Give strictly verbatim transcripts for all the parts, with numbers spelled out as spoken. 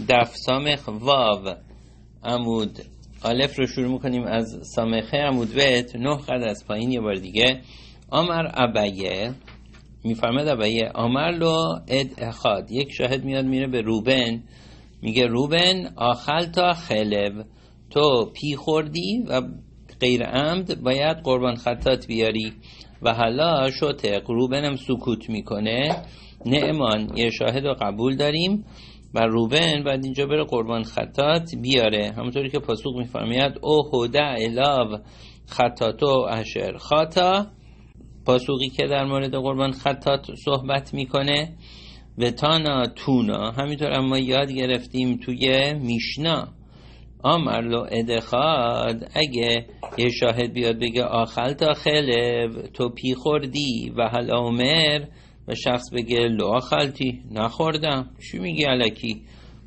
دف سامخ واو عمود الف رو شروع میکنیم از سامخه عمود بت نه خط از پایین. یه بار دیگه آمر ابیه میفرمد ابیه آمر لو اد اخاد، یک شاهد میاد میره به روبن میگه روبن آخل تا خلب، تو پی خوردی و غیر عمد باید قربان خطات بیاری. و حالا شتق، روبنم سکوت میکنه، نعمان یه شاهد رو قبول داریم و روبن بعد اینجا بره قربان خطات بیاره. همونطوری که پاسوق میفرماید او هوده الاو خطاتو اشر خاطا، پاسوقی که در مورد قربان خطات صحبت میکنه. و تانا تونا، همینطور اما یاد گرفتیم توی میشنا آمر لو ادخاد، اگه یه شاهد بیاد بگه آخل تا خلب، تو پی خوردی، و حل عمر، و شخص بگه لو آخلتی، نخوردم، چی میگی الکی؟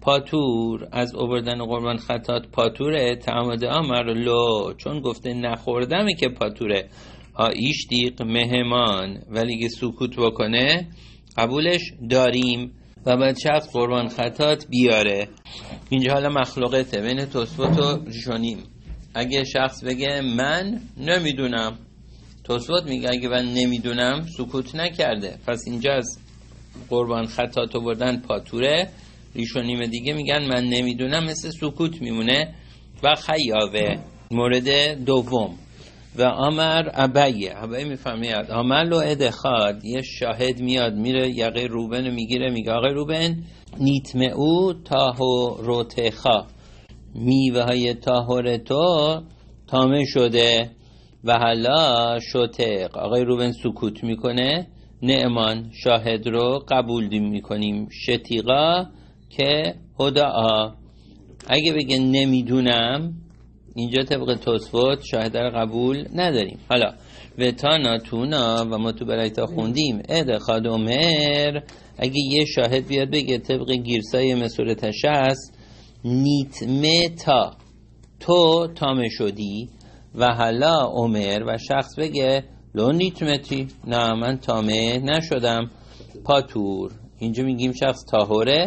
پاتور، از آوردن قربان خطات پاتوره. تعمد آمر لو، چون گفته نخوردمه که پاتوره. ها ایش دیق مهمان، ولی که سکوت بکنه قبولش داریم و بعد شخص قربان خطات بیاره. اینجا حالا مخلوقته بین توسفوت و ریشونیم. اگه شخص بگه من نمیدونم، توسفوت میگه اگه من نمیدونم سکوت نکرده، پس اینجا از قربان خطات بردن پاتوره. ریشونیم دیگه میگن من نمیدونم، مثل سکوت میمونه. و خیاوه مورد دوم و آمر ابیه، ابیه میفهمید آمر لو ادخاد، یه شاهد میاد میره یقه روبن میگیره میگه آقای روبن نیتمعو تاهو روتخا، میوه های تاهور تو تامه شده. و حالا شتق، آقای روبن سکوت میکنه، نعمان شاهد رو قبول میکنیم. شتیقا که هدعا، اگه بگه نمیدونم اینجا طبق توسفوت شاهد رو قبول نداریم. حالا و تانا تونا، و ما تو برایتا خوندیم ادخاد عمر، اگه یه شاهد بیاد بگه طبق گیرسای مسورتش هست نیتمه تا، تو تامه شدی، و حالا عمر، و شخص بگه لو نیتمتی، نه من تامه نشدم، پاتور، اینجا میگیم شخص تاهوره.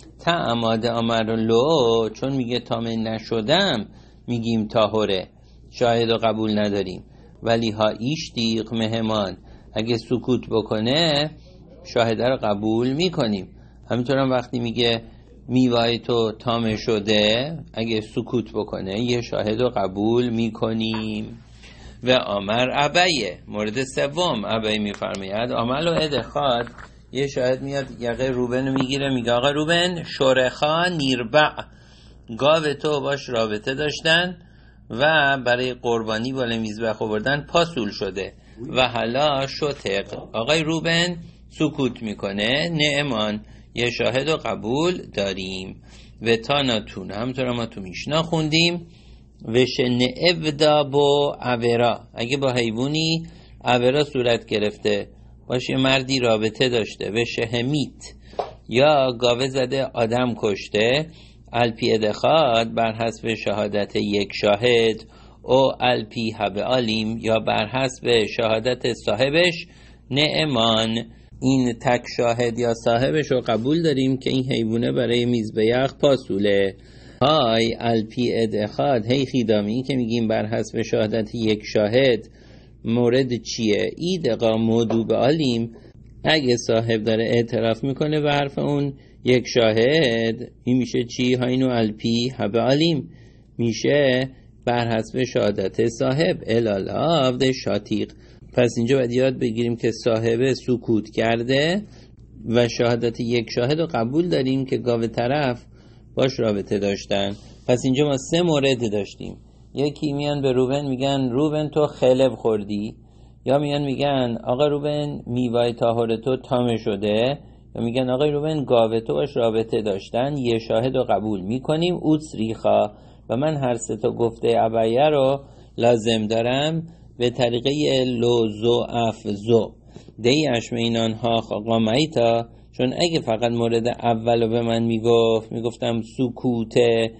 تعمد آمر لو، چون میگه تامه نشدم میگیم تاهوره، شاهد رو قبول نداریم. ولی ها ایش دیق مهمان، اگه سکوت بکنه شاهد رو قبول میکنیم. همینطور هم وقتی میگه میوای تو تامه شده، اگه سکوت بکنه یه شاهد رو قبول میکنیم. و آمر ابیه مورد سوم، ابیه میفرماید آمر لو ادخاد، یه شاهد میاد یقه روبن رو میگیره میگه آقا روبن شرخا نیربع، گاو تو باش رابطه داشتن و برای قربانی بالا میزبخ آوردن پاسول شده. و حالا شتق، آقای روبن سکوت میکنه، نعمان یه شاهد رو قبول داریم. و تاناتون، همطور ما تو میشنا خوندیم و شنعبدا با عورا، اگه با حیوانی عورا صورت گرفته باشه، مردی رابطه داشته، و شهمیت یا گاوه زده آدم کشته، الپی ادخاد بر حسب شهادت یک شاهد، او الپی حب علیم یا بر حسب شهادت صاحبش، نعمان این تک شاهد یا صاحبش رو قبول داریم که این حیوانه برای میزبیخ پاسوله. های الپی ادخاد، هی خیدامی که میگیم بر حسب شهادت یک شاهد مورد چیه؟ ایدقا مودوب علیم، اگه صاحب داره اعتراف میکنه به حرف اون یک شاهد، این میشه چی؟ ها اینو الپی حب علیم، میشه بر حسب شهادت صاحب الالاو شاتیق. پس اینجا باید یاد بگیریم که صاحب سکوت کرده و شهادت یک شاهد رو قبول داریم که گاو طرف باش رابطه داشتن. پس اینجا ما سه مورد داشتیم، یکی میان به روبن میگن روبن تو خلب خوردی، یا میان میگن آقا روبن میوای طاهر تو تامه شده، یا میگن آقا روبن گاو تو باش رابطه داشتن، یه شاهد رو قبول میکنیم اوتس ریخا، و من هر سه تا گفته ابیه رو لازم دارم به طریقه لوزو افزو دی اشمینان ها قامایتا، چون اگه فقط مورد اول رو به من میگفت میگفتم سکوت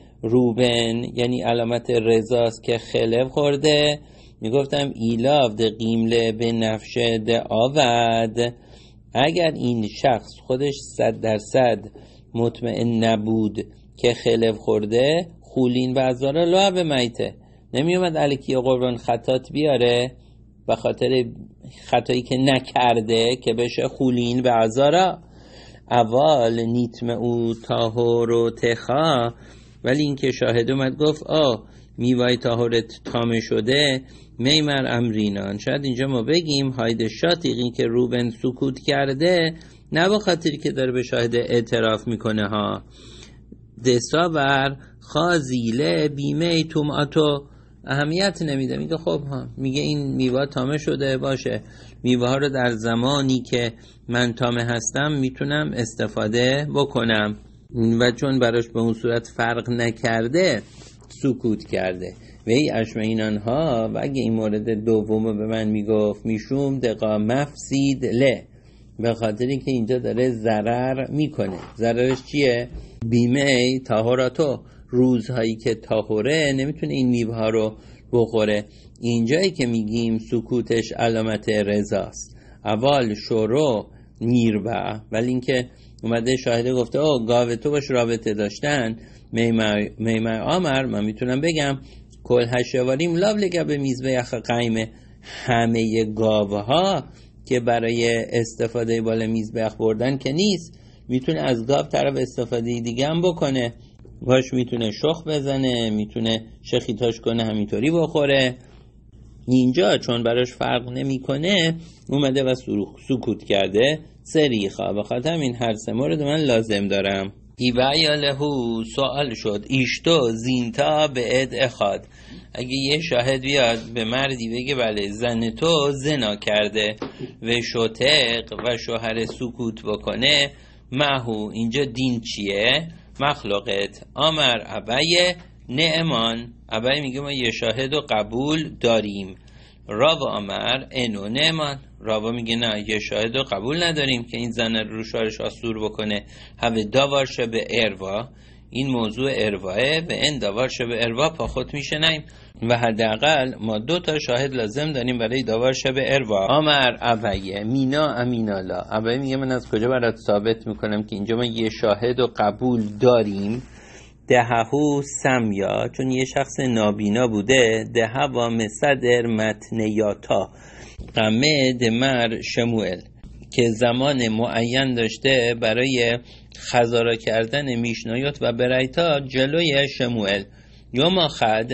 روبن یعنی علامت رضاست که خلب خورده، میگفتم ایلاف ده قیمله به نفشه ده آود، اگر این شخص خودش صد درصد مطمئن نبود که خلف خورده خولین و ازارا لعب میته، نمی اومد الکی قربان خطات بیاره به خاطر خطایی که نکرده که بشه خولین و ازارا. اول نیتم او تاهر و تخا، ولی این که شاهد اومد گفت آه میوای تاهرت تامه شده میمر امرینان. شاید اینجا ما بگیم هایده شاتیقی که روبن سکوت کرده نه به خاطری که داره به شاهد اعتراف میکنه ها، دستاور خازیله بیمه توماتو اهمیت نمیده، میگه خب ها، میگه این میوه تامه شده باشه، میوه ها رو در زمانی که من تامه هستم میتونم استفاده بکنم و چون براش به اون صورت فرق نکرده سکوت کرده. و ای اشمعینان ها، و اگه این مورد دومو به من میگفت میشوم دقا مفسید له، به خاطری که اینجا داره ضرر میکنه. ضررش چیه؟ بیمه تاهراتو، روزهایی که تاهره نمیتونه این میوه ها رو بخوره. اینجایی که میگیم سکوتش علامت رضاست. اول شروع میربع، ولی اینکه اومده شاهده گفته او گاوه تو باش رابطه داشتن میمر آمر، من میتونم بگم کل هشواریم لاو لگه به میزبه یخ قیمه، همه گاوه ها که برای استفاده بالا میزبخ بردن که نیست، میتونه از گاو طرف استفاده دیگه هم بکنه، باش میتونه شخ بزنه، میتونه شخیتاش کنه همینطوری بخوره. اینجا چون براش فرق نمیکنه اومده و سکوت کرده سریخا، بخاطر این هر سه مورد من لازم دارم. ایویا لهو، سوال شد ایشتو زینتا به اد اخاد، اگه یه شاهد بیاد به مردی بگه بله زن تو زنا کرده و شوتق و شوهر سکوت بکنه، محو اینجا دین چیه؟ مخلوقت آمر ابای نعمان، ابای میگه ما یه شاهد رو قبول داریم. راو آمر انو نعمان، راو میگه نه یه شاهد رو قبول نداریم که این زن رو شوهرش آسور بکنه. هوه داوار شبه اروا، این موضوع ارواه و این داوار شبه اروا پا خود میشه نیم و حداقل ما دو تا شاهد لازم داریم برای داوار شبه اروا. آمر ابایه مینا امینالا، ابای میگه من از کجا برات ثابت میکنم که اینجا ما یه شاهد رو قبول داریم؟ دههو سمیا، چون یه شخص نابینا بوده، دهه و مصدر متنیاتا قمه دمر شموئل، که زمان معین داشته برای خزارا کردن میشنایات و برایتا جلوی شموئل. یوم خد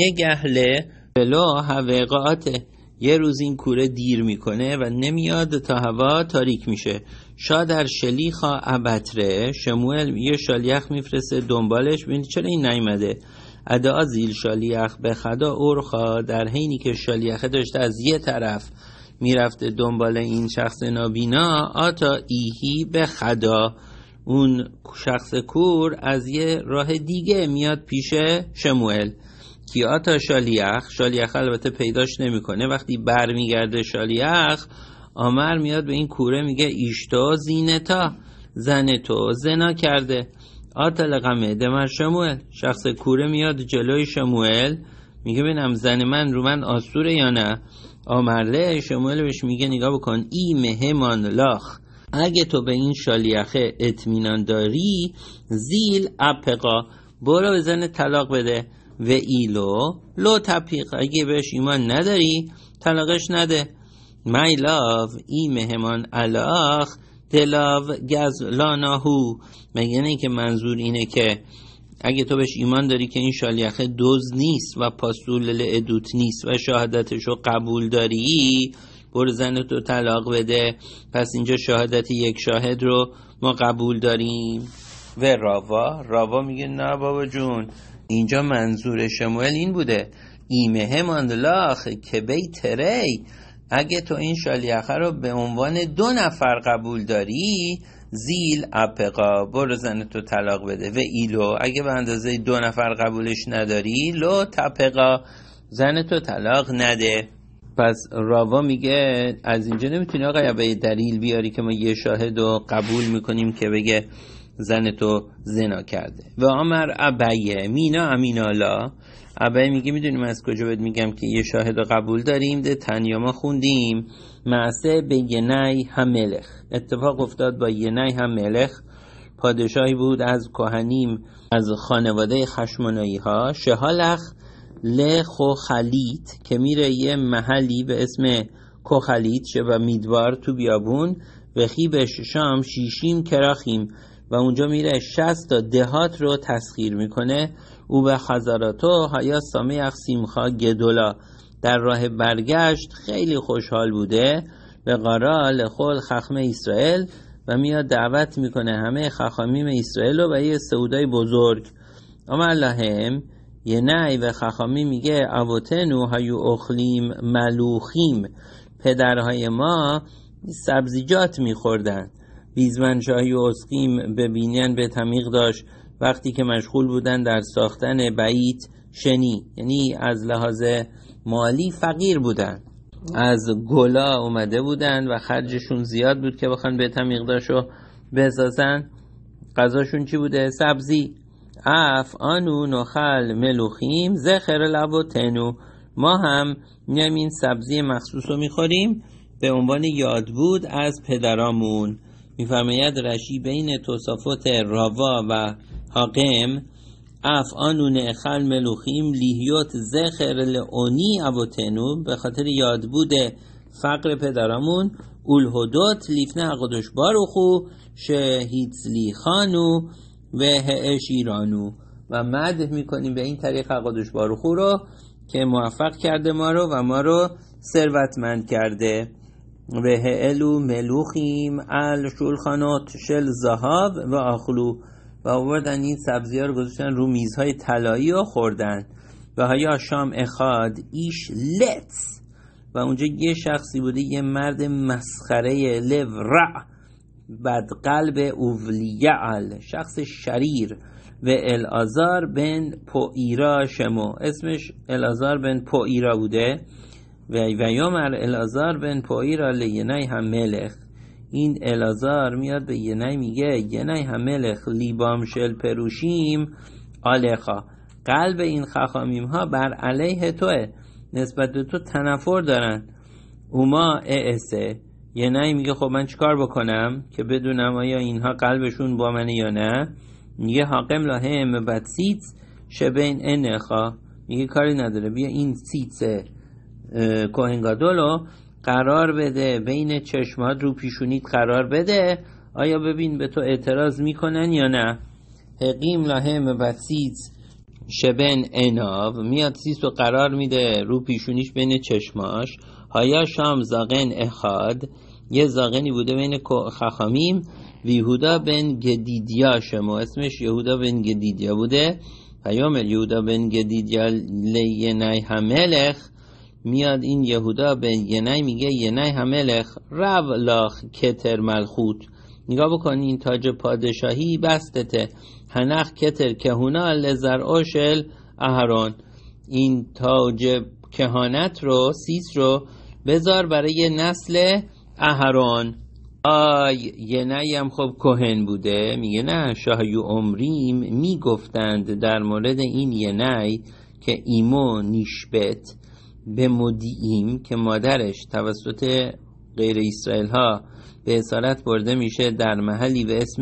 نگهله بلو هوقات، یه روز این کوره دیر میکنه و نمیاد تا هوا تاریک میشه. شادر شلیخا ابتره، شموئل یه شالیخ میفرسته دنبالش، ببینید چرا این نیامده. ادا زیل شالیخ به خدا اورخا، در حینی که شالیخه داشته از یه طرف میرفته دنبال این شخص نابینا، آتا ایهی به خدا، اون شخص کور از یه راه دیگه میاد پیش شموئل. کی آتا شالیخ، شالیخ البته پیداش نمیکنه. وقتی بر میگرده شالیخ، آمر میاد به این کوره میگه ایشتا زینتا، زن تو زنا کرده. آتا لقمه دمر شموئل، شخص کوره میاد جلوی شموئل میگه ببینم زن من رو من آسوره یا نه. آمرله شموئل بهش میگه نگاه بکن ای مهمان لاخ، اگه تو به این شالیخه اطمینان داری زیل اپقا، برو به زن طلاق بده. و ایلو لو تپیق، اگه بهش ایمان نداری طلاقش نده. مای لاو ای مهمان الاخ دلاو گزلاناهو، میگه نه که منظور اینه که اگه تو بهش ایمان داری که این شالیخه دوز نیست و پاسول لعدوت نیست و شهادتشو قبول داری، برو زن تو طلاق بده. پس اینجا شهادت یک شاهد رو ما قبول داریم. و راوا راوا میگه نه بابا جون، اینجا منظور شموئل این بوده ایمه ماندلاخ که بیت ری، اگه تو این شالیخه رو به عنوان دو نفر قبول داری زیل اپقا، برو زن تو طلاق بده. و ایلو اگه به اندازه دو نفر قبولش نداری لو تپقا، زن تو طلاق نده. پس راوا میگه از اینجا نمیتونی آقا به دلیل بیاری که ما یه شاهد رو قبول میکنیم که بگه زن تو زنا کرده. و آمر ابیه مینا امینالا، ابیه میگه میدونیم از کجا بهت میگم که یه شاهد رو قبول داریم؟ ده تنیاما خوندیم معسه به ینای هم ملخ، اتفاق افتاد با ینای هم ملخ. پادشاهی بود از کهنیم از خانواده خشمونایی ها. شهالخ لخوخلیت که میره یه محلی به اسم کوخلیت شبه میدوار تو بیابون و خیبش شام شیشیم کراخیم و اونجا میره شصت تا دهات رو تسخیر میکنه. او به خزاراتو هایا سامیخ سیمخا گدولا در راه برگشت خیلی خوشحال بوده. به قارا لخول خخم اسرائیل و میاد دعوت میکنه همه خخامیم اسرائیل رو و یه سعودای بزرگ. اما اللهم یه نعی و خخامی میگه اوتنو هایو اخلیم ملوخیم، پدرهای ما سبزیجات میخوردن. بیزمنشاهی و اسقیم ببینین به تمیق داشت وقتی که مشغول بودن در ساختن بیت شنی، یعنی از لحاظ مالی فقیر بودن، از گلا اومده بودن و خرجشون زیاد بود که بخوان به تمیق داشو بسازن. غذاشون چی بوده؟ سبزی. اف آنو نخل ملوخیم زخر لبوتنو، ما هم میایم این سبزی مخصوص رو میخوریم به عنوان یادبود از پدرامون. میفرماید رشی بین توصافات راوا و حاقم اف آنو نخل ملوخیم لیهیوت زخر لعونی ابوتنو، به خاطر یادبود فقر پدرامون. اولهدوت لیفنه قدش باروخو شهیدزلی خانو و هعش ایرانو، و مدح میکنیم به این طریق قدش باروخو رو که موفق کرده ما رو و ما رو ثروتمند کرده. و هعلو ملوخیم ال شولخانات شل زهاب و آخلو، و آوردن این سبزی ها رو گذاشتن رو میزهای طلایی و خوردن. و هایا شام اخاد ایش لتس، و اونجا یه شخصی بوده یه مرد مسخره لو رع بد قلب اولیعل، شخص شریر. و الازار بن پوئیرا شمو، اسمش الازار بن پوئیرا بوده. و و یومر الازار بن پوئیرا لینای هم ملخ، این الازار میاد به ینای میگه ینای هم ملخ لیبام شل پروشیم آلخا، قلب این خخامیم ها بر علیه توه، نسبت به تو تنفر دارن. اوما اعسه، ینای میگه خب من چیکار بکنم که بدونم آیا اینها قلبشون با منه یا نه؟ میگه حاکم لهم بدسیت شبین انخا، میگه کاری نداره، بیا این سیت کوهنگادولو قرار بده بین چشمات، رو پیشونیت قرار بده، آیا ببین به تو اعتراض میکنن یا نه. حقیم لهم بدسیت شبن اناو، میاد سیس رو قرار میده رو پیشونیش بین چشماش. هایا شام زاغن اخاد، یه زاغنی بوده بین خخامیم. یهودا بن گدیدیا شما، اسمش یهودا بن گدیدیا بوده. پیام یهودا بن گدیدیا لینای هملخ، میاد این یهودا بن ینای میگه ینای هملخ رو لاخ کتر ملخوت، نگاه بکنی این تاج پادشاهی بستته، هنخ کتر کهونا لزر اوشل اهران، این تاج کهانت رو سیس رو بذار برای نسل اهران. آی ینای هم خب کهن بوده. میگه نه شاهیو عمریم میگفتند در مورد این ینای که ایمو نیشبت به مدییم، که مادرش توسط غیر اسرائیل ها به اسارت برده میشه در محلی به اسم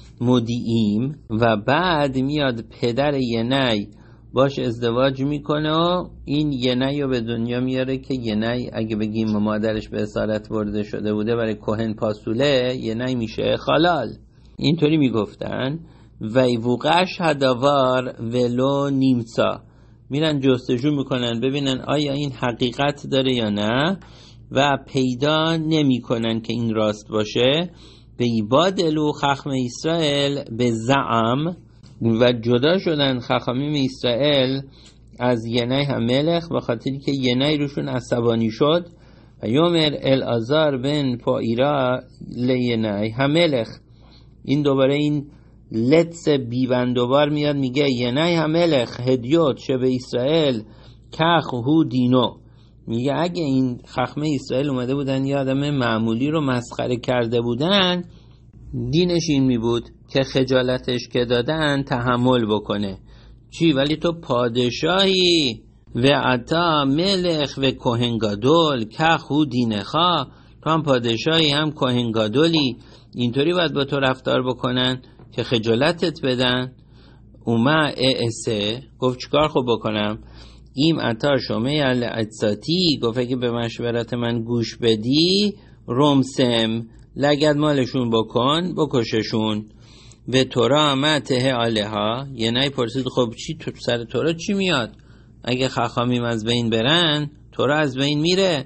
مدییم، و بعد میاد پدر ینای باش ازدواج میکنه و این ینای رو به دنیا میاره که ینای اگه بگیم مادرش به اسارت برده شده بوده برای کهن پاسوله، ینای میشه خالال. اینطوری میگفتن. وی وقش هداوار ولو نیمسا، میرن جستجو میکنن ببینن آیا این حقیقت داره یا نه، و پیدا نمیکنن که این راست باشه. به ایبادلو خخم اسرائیل به زعم، و جدا شدن خخامیم اسرائیل از ینای هملخ به خاطری که ینای روشون عصبانی شد. و یومر الازار بن پائیرا لینای هملخ، این دوباره این لتس بیبندوبار میاد میگه ینای هملخ هدیوت شبه اسرائیل کخ هو دینو، میگه اگه این خخمه اسرائیل اومده بودن یه آدم معمولی رو مسخره کرده بودن، دینش این می بود که خجالتش که دادن تحمل بکنه. چی؟ ولی تو پادشاهی و عطا ملخ و کوهنگادول که خود دینخا، تو هم پادشاهی هم کوهنگادولی، اینطوری باید با تو رفتار بکنن. که خجالتت بدن. اومه اعسه گفت چیکار خوب بکنم؟ ایم اتا شمه الاجزاتی گفت اگه به مشورت من گوش بدی رمسم لگد مالشون بکن بکششون. و تورا مته آلها یه نای پرسید خب چی تو سر تورا چی میاد؟ اگه خخامیم از بین برن تورا از بین میره.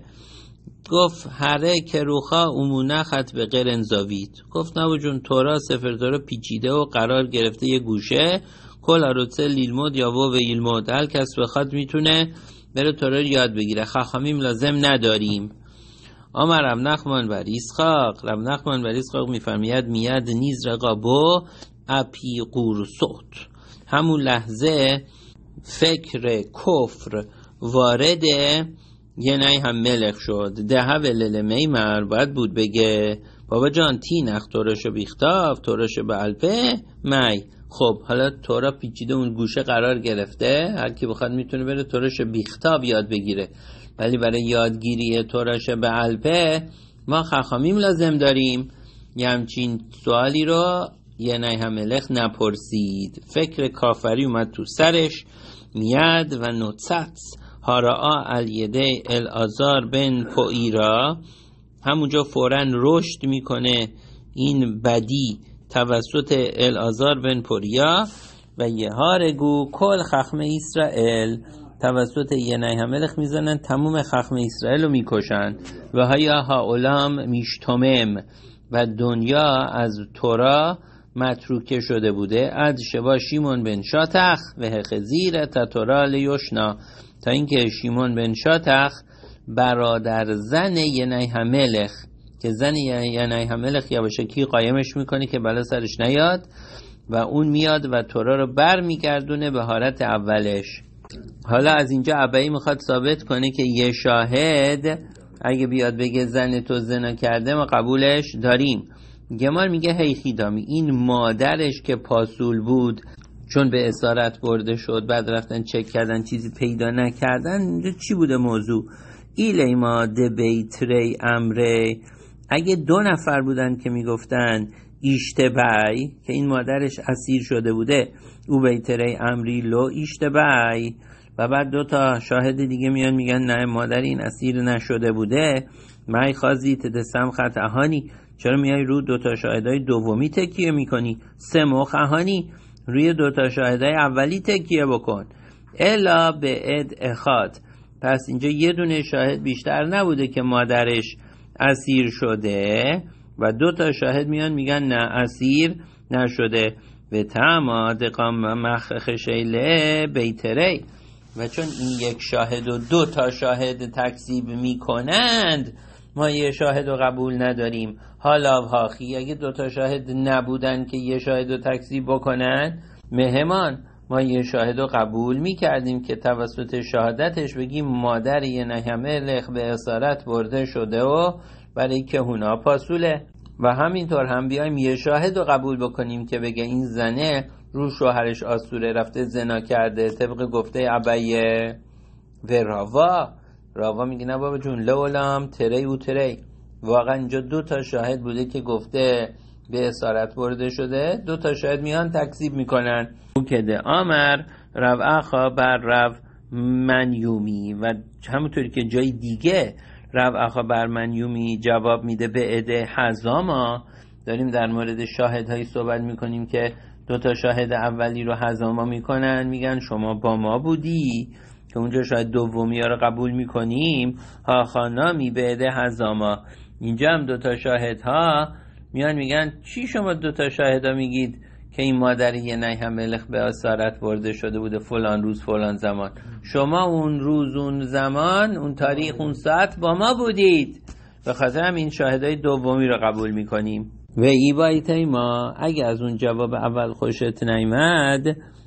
گفت هره که روخا امونه خط به غیر انزاوید. گفت نبو جون تورا سفر تورا پیچیده و قرار گرفته یه گوشه کل آروتسه لیلمود یا وو و ایلمود هر کس بخواد میتونه بره تورا رو یاد بگیره خخامیم لازم نداریم. اما رب نخمان بر اسحاق رب نخمان بر اسحاق میفرمید میاد نیز رقابو اپی قورسوت همون لحظه فکر کفر وارد یه نای هم ملک شد. ده ولل میمر باید بود بگه بابا جان تی نخ توراشو بیختاف توراشو به الپه می. خب حالا تورا پیچیده اون گوشه قرار گرفته هر کی بخواد میتونه بره توراشو بیختاب یاد بگیره، ولی برای یادگیری توراشو به الپه ما خخامیم لازم داریم. یه همچین سوالی رو یه نای هم ملک نپرسید. فکر کافری اومد تو سرش میاد و نوتسات هارا الیده الازار بن پوئیرا همونجا فوراً رشد میکنه این بدی توسط الازار بن پوریا و یه هارگو کل خخم اسرائیل توسط یه نای هملخ میزنن تموم خخم اسرائیل رو میکشن. و هایا ها اولام میشتمم و دنیا از تورا متروکه شده بوده. اد شبا شیمون بن شاتخ و هخزیر تا تورا لیوشنا تا اینکه شیمون بن شاتخ برادر زن یه نای هملخ که زن یه نای هملخ یواشکی قایمش میکنه که بلا سرش نیاد و اون میاد و تورا رو بر میگردونه به حالت اولش. حالا از اینجا ابایی میخواد ثابت کنه که یه شاهد اگه بیاد بگه زن تو زنا کرده ما قبولش داریم. گمار میگه هی خیدامی این مادرش که پاسول بود چون به اسارت برده شد بعد رفتن چک کردن چیزی پیدا نکردن. اینجا چی بوده موضوع؟ ایلی ما دبیتری امره اگه دو نفر بودن که میگفتن ایشتبای که این مادرش اسیر شده بوده او بیتری امری لو ایشتبای و بعد دو تا شاهد دیگه میان میگن نه مادر این اسیر نشده بوده مای خازی تدسم خط اهانی چرا میای رو دو تا شاهدای دومی تکیه میکنی؟ سه مخ اهانی روی دو تا شاهدای اولی تکیه بکن. الا به اد اخاد پس اینجا یه دونه شاهد بیشتر نبوده که مادرش اسیر شده و دو تا شاهد میان میگن نه اسیر نشده. و تمام دقام مخخ شیله بیتری و چون این یک شاهد و دو تا شاهد تکذیب میکنند ما یه شاهد رو قبول نداریم. حالا واخی اگه دو تا شاهد نبودن که یه شاهد رو تکذیب بکنن مهمان ما یه شاهد رو قبول میکردیم که توسط شهادتش بگیم مادر یه نهملخ به اسارت برده شده و برای که هونا پاسوله. و همینطور هم بیایم یه شاهد رو قبول بکنیم که بگه این زنه رو شوهرش آسوره رفته زنا کرده طبق گفته ابیه. و راوا راوا میگه نه بابا جون لولام تری و تری واقعا اینجا دو تا شاهد بوده که گفته به اسارت برده شده، دو تا شاهد میان تکذیب میکنن. او که ده آمر رو اخا بر رو منیومی و همونطوری که جای دیگه رو اخا بر منیومی جواب میده به عده حزاما. داریم در مورد شاهدهایی صحبت میکنیم که دو تا شاهد اولی رو حزاما میکنن میگن شما با ما بودی که اونجا شاید دومی ها رو قبول میکنیم ها خانامی به عده حزاما. اینجا هم دو تا شاهدها میان میگن چی شما دو تا شاهدا میگید که این مادر یه نای هملخ به اسارت برده شده بوده فلان روز فلان زمان، شما اون روز اون زمان اون تاریخ اون ساعت با ما بودید، به خاطر هم این شاهدای دومی رو قبول میکنیم. و ای بایتای ما اگه از اون جواب اول خوشت نیامد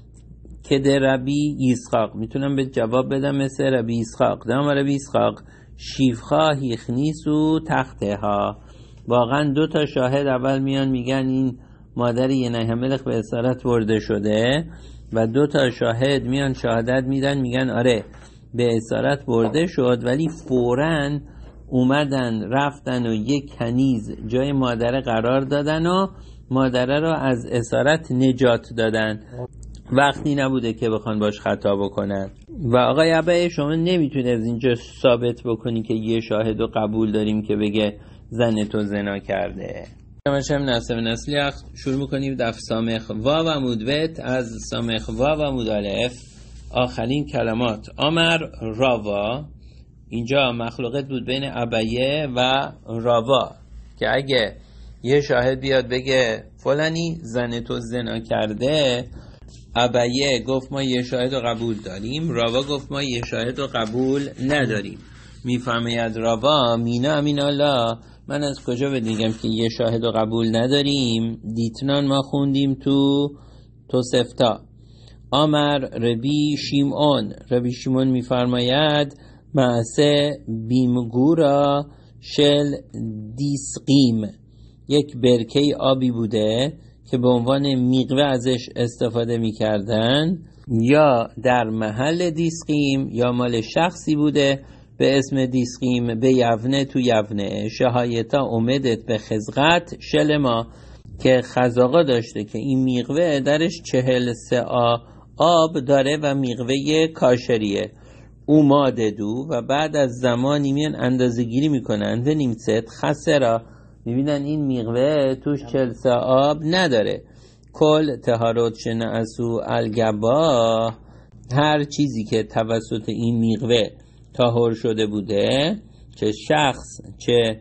که در ربی اسحاق میتونم به جواب بدم مثل ربی اسحاق. دام ربی اسحاق شیفخا هیخنیسو تخته ها. واقعا دو تا شاهد اول میان میگن این مادر یه نهملخ به اسارت برده شده و دو تا شاهد میان شهادت میدن میگن آره به اسارت برده شد، ولی فوراً اومدن رفتن و یک کنیز جای مادر قرار دادن و مادره را از اسارت نجات دادن، وقتی نبوده که بخوان باش خطا بکنن. و آقای ابیه شما نمیتونی از اینجا ثابت بکنی که یه شاهد رو قبول داریم که بگه زن تو زنا کرده. همشم نصب نسلی شروع میکنیم دف سامخ وا و مودوت از سامخ وا و مودالف آخرین کلمات. آمر راوا، اینجا مخلوقت بود بین ابیه و راوا که اگه یه شاهد بیاد بگه فلانی زن تو زنا کرده، ابیه گفت ما یه شاهد رو قبول داریم، راوا گفت ما یه شاهد رو قبول نداریم. میفرماید راوا مینا امین الله، من از کجا بدیگم که یه شاهد رو قبول نداریم؟ دیتنان ما خوندیم تو توسفتا. آمر ربی شیمون، ربی شیمون میفرماید معسه بیمگورا شل دیسقیم، یک برکه آبی بوده که به عنوان میقوه ازش استفاده میکردن، یا در محل دیسقیم یا مال شخصی بوده به اسم دیسقیم به یونه تو یونه. شهایتا اومدت به خزقت شلما، که خزاقا داشته که این میقوه درش چهل سعا آب داره و میقوه کاشریه. اوماده دو و بعد از زمانی میان اندازه گیری میکنن و نیمست خسرا، میبینن این میقوه توش چهل سعا آب نداره. کل تهارت شنه اسو الگبا، هر چیزی که توسط این میقوه طاهر شده بوده، چه شخص چه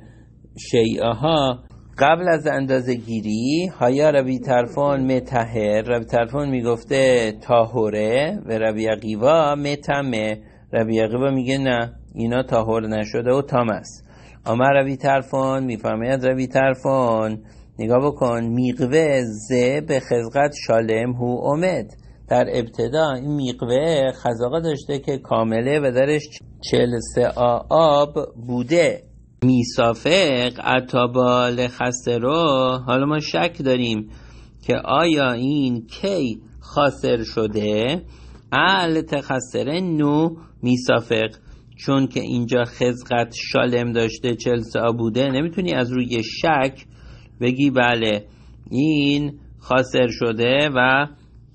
شیعه ها، قبل از اندازه گیری هایا ربی طرفان متحر، ربی طرفان میگفته طاهره و ربی عقیبا متمه، ربی عقیبا میگه نه اینا طاهر نشده و تام است. اما ربی طرفان میفرماید ربی طرفان نگاه بکن میقوه زه به خزقت شالم هو اومد، در ابتدا این میقوه خزاقا داشته که کامله و درش چهل سعا آب بوده. میسافق اتابال خسرو، حالا ما شک داریم که آیا این کی خاسر شده؟ ال تخسره نو میسافق، چون که اینجا خزقت شالم داشته چهل سعا بوده، نمیتونی از روی شک بگی بله این خاسر شده و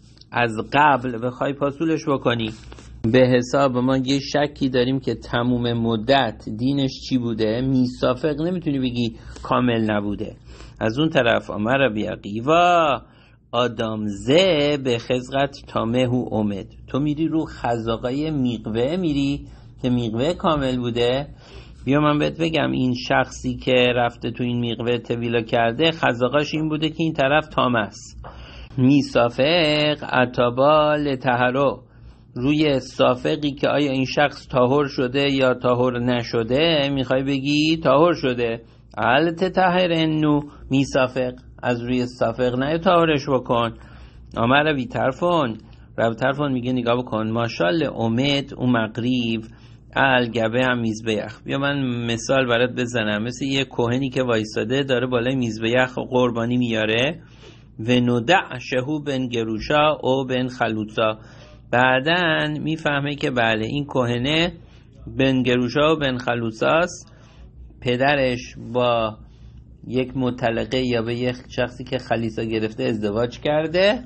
از قبل بخوای پاسولش بکنی. به حساب ما یه شکی داریم که تموم مدت دینش چی بوده، میسافق نمیتونی بگی کامل نبوده. از اون طرف امر بیقیوا آدم زه به خزقت تامه هو اومد، تو میری رو خزاقای میقوه میری که میقوه کامل بوده. بیا من بهت بگم این شخصی که رفته تو این میقوه تویلا کرده خزاقاش این بوده که این طرف تام است. میسافق اتابال تهرو، روی سافقی که آیا این شخص طاهر شده یا طاهر نشده میخوای بگی طاهر شده. علت تطهرنو میسافق، از روی سافق نه طاهرش بکن. آمر روی طرفون، روی طرفون میگه نگاه بکن ماشال امید او مقریب الگبه هم میزبیخ. بیا من مثال برات بزنم، مثل یه کوهنی که وایستاده داره بالای میزبیخ قربانی میاره و ندع شهو بن گروشا او بن خلوصا، بعدن میفهمه که بله این کوهنه بن گروشا و بن خلوصاست، پدرش با یک مطلقه یا به یک شخصی که خلیصا گرفته ازدواج کرده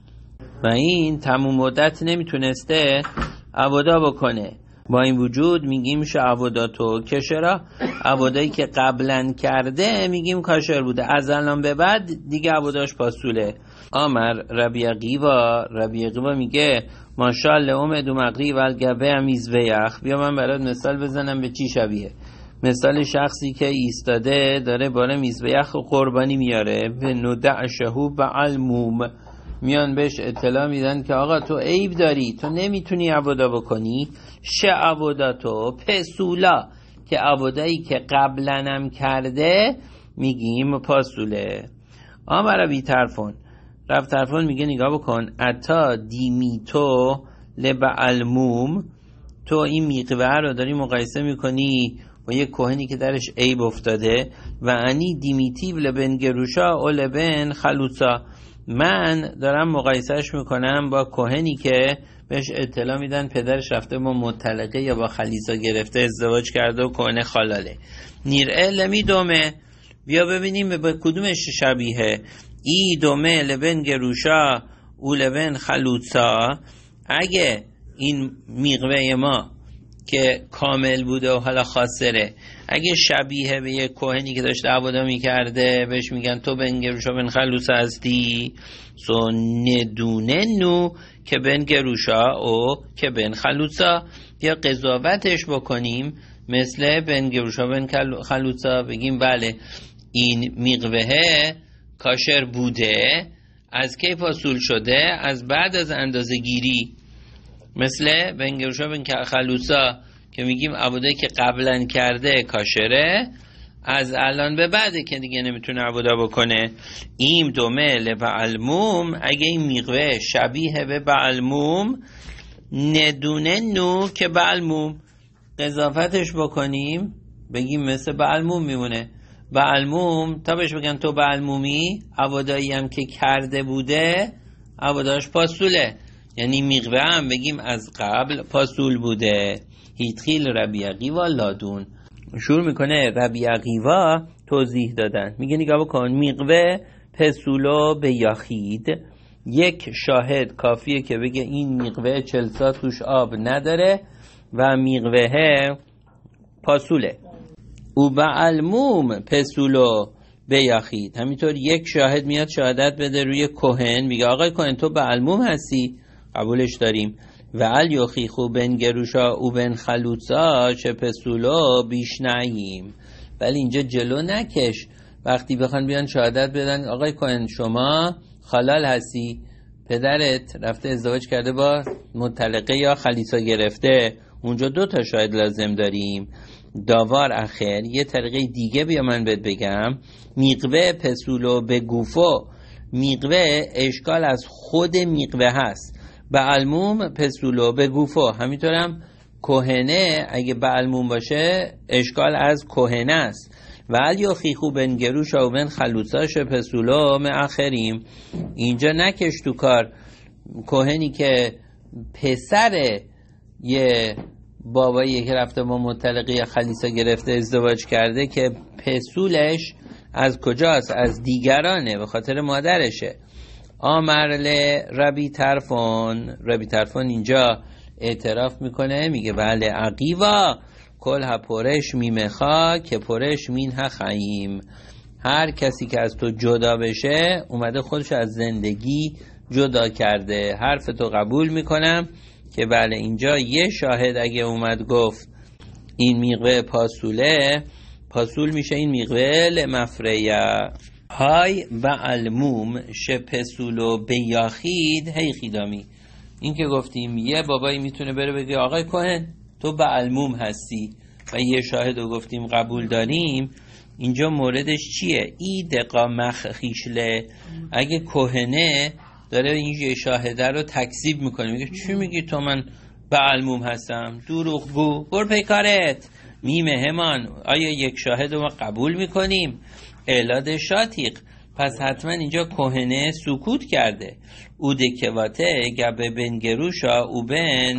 و این تموم مدت نمیتونسته عبادا بکنه. با این وجود میگیم شعباداتو کشرا، عبادایی که قبلا کرده میگیم کاشر بوده، از الان به بعد دیگه عباداش پاسوله. آمر ربی عقیبا، ربی عقیبا میگه ماشاءالله اومد و مغریب الگبه هم میزویخ. بیا من برات مثال بزنم به چی شبیه. مثال شخصی که ایستاده داره بالا میزبیخ و قربانی میاره و ندع شهو بعلموم، میان بهش اطلاع میدن که آقا تو عیب داری، تو نمیتونی عبادا بکنی. شه عبادا تو پسولا، که عبادایی که قبلنم کرده میگیم پاسوله. آما ربی طرفون، رب طرفون میگه نگاه بکن اتا دیمیتو لبعلموم، تو این میقوه رو داری مقایسه میکنی با یک کوهنی که درش عیب افتاده و انی دیمیتیو لبن گروشا او لبن خلوصا، من دارم مقایسهش میکنم با کوهنی که بهش اطلاع میدن پدرش رفته با مطلقه یا با خلیصا گرفته ازدواج کرده و کوهن خالاله. نیره لمی دومه، بیا ببینیم به کدومش شبیه. ای دومه لبن گروشا او لبن خلوصا، اگه این میقوه ما که کامل بوده و حالا خاسره اگه شبیه به یک کوهنی که داشته عباده میکرده بهش میگن تو بن گروشا بن خلوصا هستی، سو ندونه نو که بن گروشا او که بن خلوصا، یا قضاوتش بکنیم مثل بن گروشا بن خلوصا، بگیم بله این میقوه کاشر بوده، از کی فاصول شده؟ از بعد از اندازه گیری، مثل بن گروشا بن خلوصا که میگیم عباده که قبلا کرده کاشره، از الان به بعده که دیگه نمیتونه عباده بکنه. این دومه لبعلموم، اگه این میقوه شبیه به بعلموم، ندونه نو که بعلموم، قضافتش بکنیم بگیم مثل بعلموم میمونه. بعلموم تا بهش بگن تو بعلمومی، عبادایی هم که کرده بوده عباداش پاسوله، یعنی میقوه هم بگیم از قبل پاسول بوده. هیتخیل ربی عقیوا لادون، شروع میکنه ربی عقیوا توضیح دادن، میگه نگاه بکن میقوه پسولو به یاخید، یک شاهد کافیه که بگه این میقوه چل سال توش آب نداره و میقوه پاسوله. او بعلموم پسولو به یاخید، همینطور یک شاهد میاد شهادت بده روی کوهن، میگه آقای کوهن تو بعلموم هستی، قبولش داریم. و ال یخیخو بن گروشا او بن خلوصا چه پسولو بیش نهیم، ولی اینجا جلو نکش، وقتی بخوان بیان شهادت بدن آقای کوهن شما خلال هستی، پدرت رفته ازدواج کرده با مطلقه یا خلیصا گرفته، اونجا دو تا شاهد لازم داریم. داوار اخر، یه طریقه دیگه بیا من بهت بگم، میقوه پسولو به گوفو، میقوه اشکال از خود میقوه هست، بعلموم پسولو به گوفو، همینطورم کوهنه اگه بعلموم باشه اشکال از کوهنه است. و الیو خیخو بن گروشا و بن خلوصا شه پسولو مأخریم، اینجا نکش تو کار کوهنی که پسر یه بابایی که رفته با مطلقه خلیصا گرفته ازدواج کرده که پسولش از کجاست؟ از دیگرانه، به خاطر مادرشه. آمرل ربی طرفون، ربی طرفون اینجا اعتراف میکنه، میگه بله عقیوا کل ها پرش میمخا که پرش مین ها خییم، هر کسی که از تو جدا بشه اومده خودش از زندگی جدا کرده. حرف تو قبول میکنم که بله اینجا یه شاهد اگه اومد گفت این میقوه پاسوله، پاسول میشه این میقوه لمفریه. های و علموم شپسولو بیاخید هی خیدامی، این که گفتیم یه بابایی میتونه بره بگه آقای کوهن تو به علموم هستی و یه شاهد رو گفتیم قبول داریم، اینجا موردش چیه؟ ای دقا مخ خیشله، اگه کوهنه داره این یه شاهده رو تکذیب میکنه، میگه چی میگی تو من به علموم هستم، دروغگو، بر پیکارت میمه همان، آیا یک شاهد رو ما قبول میکنیم؟ اعلاد شاتیق، پس حتما اینجا کوهنه سکوت کرده. او دکواته گبه بن گروشا او بن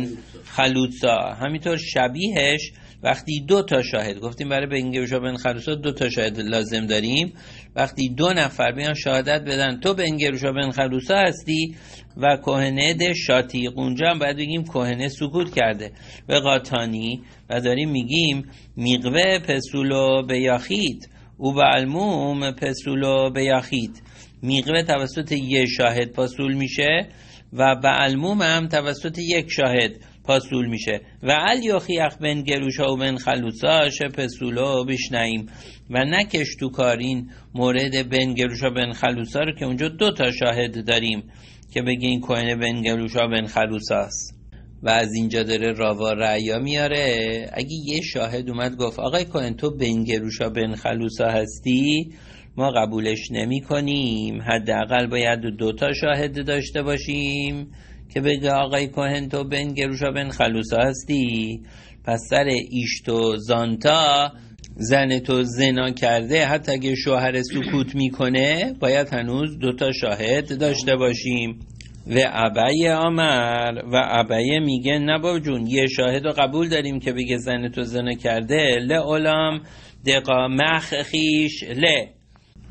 خلوصا، همینطور شبیهش وقتی دو تا شاهد گفتیم برای بن گروشا بن خلوصا دو تا شاهد لازم داریم، وقتی دو نفر بیان شهادت بدن تو بن گروشا بن خلوصا هستی و کوهنه ده شاتیق، اونجا هم باید بگیم کوهنه سکوت کرده. و قاطانی و داریم میگیم میقوه پسولو بیاخید او بعلموم پسولو بیاخید، میقوه توسط یک شاهد پاسول میشه و بعلموم هم توسط یک شاهد پاسول میشه. و الیوخیخ بن گروشا و بن خلوصا شه پسولو بشنیم، و نکش تو کارین مورد بن گروشا بن خلوصا رو که اونجا دو تا شاهد داریم که بگه این کوهنه بن گروشا بن خلوصا است. و از اینجا داره راوا رعیا میاره، اگه یه شاهد اومد گفت آقای کوهن تو بن گروشا بن خلوصا هستی، ما قبولش نمی کنیم، حداقل باید دو تا شاهد داشته باشیم که بگه آقای کوهن تو بن گروشا بن خلوصا هستی. پس سر ایشتو زانتا زن تو زنا کرده، حتی اگه شوهر سکوت میکنه باید هنوز دو تا شاهد داشته باشیم. و ابی آمر، و ابی میگه نه بابا جون یه شاهد رو قبول داریم که بگه زن تو زنا کرده، ل علام دقا مخ خیش ل،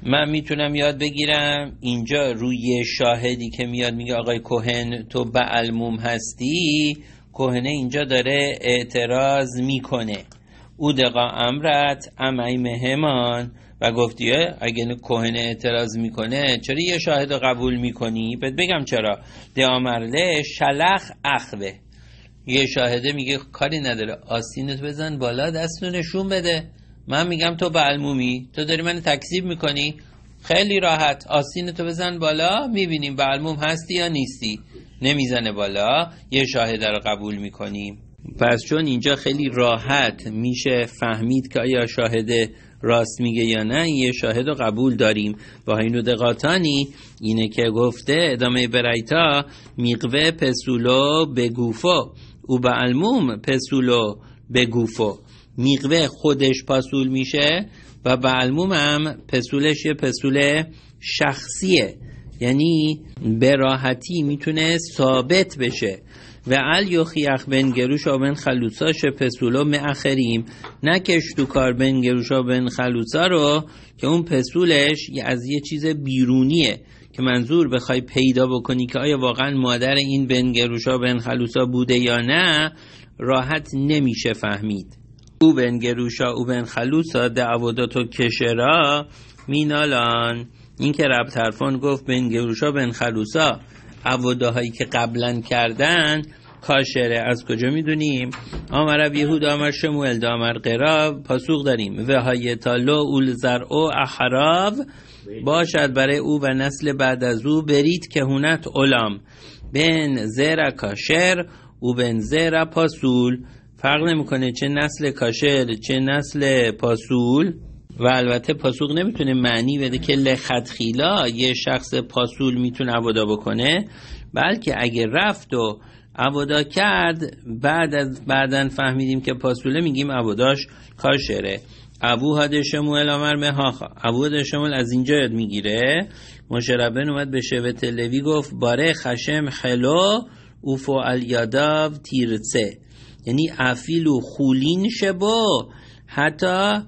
من میتونم یاد بگیرم اینجا روی شاهدی که میاد میگه آقای کهن تو بعلموم هستی، کهنه اینجا داره اعتراض میکنه. او دقا امرت امی مهمان و گفتیه اگه کهنه اعتراض میکنه چرا یه شاهد رو قبول میکنی؟ بهت بگم چرا. دامرله شلخ اخوه، یه شاهده میگه کاری نداره آستینت بزن بالا دستو نشون بده، من میگم تو بعلمومی، تو داری من تکذیب میکنی؟ خیلی راحت آستینتو بزن بالا میبینیم بعلموم هستی یا نیستی. نمیزنه بالا، یه شاهده رو قبول میکنیم. پس چون اینجا خیلی راحت میشه فهمید که آیا شاهده راست میگه یا نه، یه شاهد رو قبول داریم. با اینو دقاتانی اینه که گفته ادامه برایتا میقوه پسولو بگوفو او بعلموم پسولو بگوفو. میقوه خودش پسول میشه و بعلموم هم پسولش یه پسول شخصیه، یعنی به راحتی میتونه ثابت بشه. و ال یخیخ بن گروشا بن خلوصا شه پسولو مأخریم، نکش تو کار بن گروشا بن خلوصا رو که اون پسولش از یه چیز بیرونیه که منظور بخوای پیدا بکنی که آیا واقعا مادر این بن گروشا بن خلوصا بوده یا نه راحت نمیشه فهمید. او بن گروشا او بن خلوصا دعواداتو کشرا مینالان، این که رب طرفان گفت بن گروشا بن خلوصا عواداهایی که قبلا کردن کاشره. از کجا میدونیم؟ آمر بیهود آمر شموئل دامر قراب پاسوق داریم و های تالو اول زرع و احراو باشد برای او و نسل بعد از او برید که هونت علام بن زرع کاشر او بن زرع پاسول. فرق نمیکنه چه نسل کاشر چه نسل پاسول. و البته پاسوق نمیتونه معنی بده که لخدخیلا یه شخص پاسول میتونه عبادا بکنه، بلکه اگه رفت و عبادا کرد بعد از بعدن فهمیدیم که پاسوله میگیم عباداش کاشره. ابو هاد شموئل آمر مهاخا، ابو هاد شموئل از اینجا یاد میگیره. مشربن اومد به شبت لوی گفت باره خشم خلو اوفو الیاداو تیرچه، یعنی افیل و خولین شبو حتی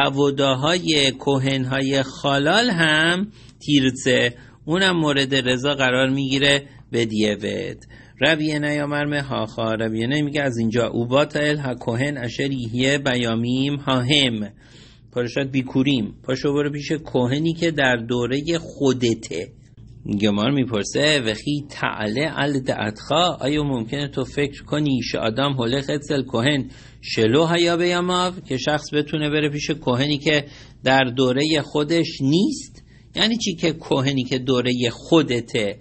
عواداهای کوهنهای خالال هم تیرچه، اونم مورد رضا قرار میگیره به دیوید. ربیه نیامر مهاخا، ربیه نی میگه از اینجا اوبات ال کوهن اشریه بیامیم هاهم پارشات بیکوریم، پاشو برو پیش کوهنی که در دوره خودته. گمار میپرسه وخی تعاله ال دعتخا، آیا ممکنه تو فکر کنی ش آدم هله خدسل کوهن شلو هیا بیاماو که شخص بتونه بره پیش کوهنی که در دوره خودش نیست؟ یعنی چی که کوهنی که دوره خودته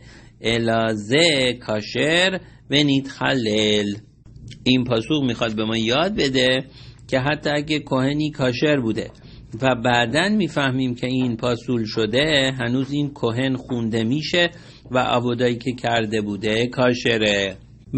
الازه کاشر ونید خلل. این پاسوق میخواد به ما یاد بده که حتی اگه کوهنی کاشر بوده و بعدن میفهمیم که این پاسول شده، هنوز این کوهن خونده میشه و عبادایی که کرده بوده کاشره.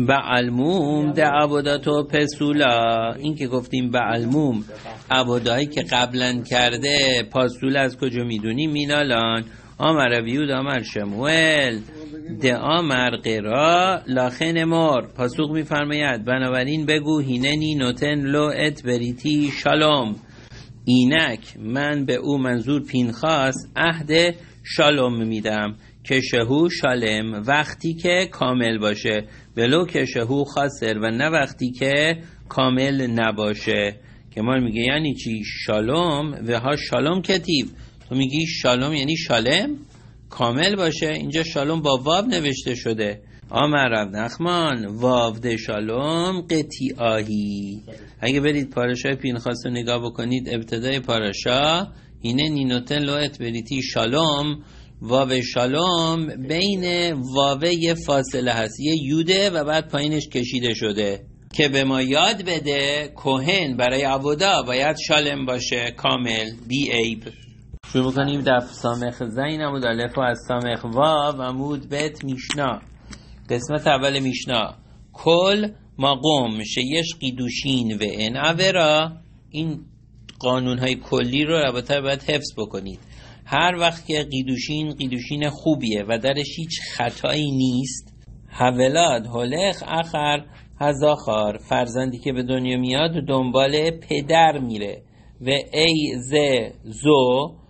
بعلموم ده عباداتو پسولا، این که گفتیم بعلموم عبادایی که قبلا کرده پاسول از کجا میدونیم؟ مینالان آمر بیود آمر شموئل ده آمر قرا لاخن مار، پاسوق میفرماید بنابراین بگو هیننی نوتن لو ات بریتی شالوم، اینک من به او منظور پینخاس عهد شالوم میدم که شهو شالم وقتی که کامل باشه، ولو که شهو خاسر و نه وقتی که کامل نباشه. که ما میگه یعنی چی شالوم و ها شالوم کتیب، تو میگی شالوم یعنی شالم کامل باشه، اینجا شالوم با واو نوشته شده. آمر نخمان واو ده شالوم قطی آهی. اگه برید پاراشای پینخاس رو نگاه بکنید ابتدای پاراشا اینه نینوتن لوت بریتی شالوم، واو شالوم بین واو یه فاصله هست، یه یوده و بعد پایینش کشیده شده که به ما یاد بده کوهن برای عبودا باید شالم باشه کامل بی عیب. شروع کنیم دف سامخ زین عمود الف و از سامخ واو عمود بت میشنا. قسمت اول میشنا کل ما قوم شیش قیدوشین و ان اورا، این قانون های کلی رو البته باید حفظ بکنید. هر وقت که قیدوشین قیدوشین خوبیه و درش هیچ خطایی نیست، حولاد هلخ اخر هزاخار، فرزندی که به دنیا میاد دنبال پدر میره و ای ز زو